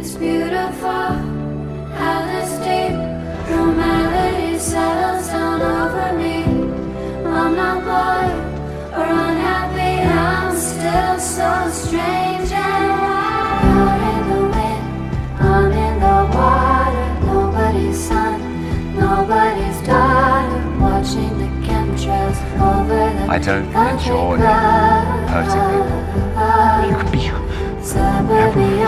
It's beautiful how this deep normality settles down over me. I'm not bored or unhappy, I'm still so strange and wild. You're in the wind, I'm in the water. Nobody's son, nobody's daughter. Watching the chemtrails over the I don't enjoy hurting people. Suburbia.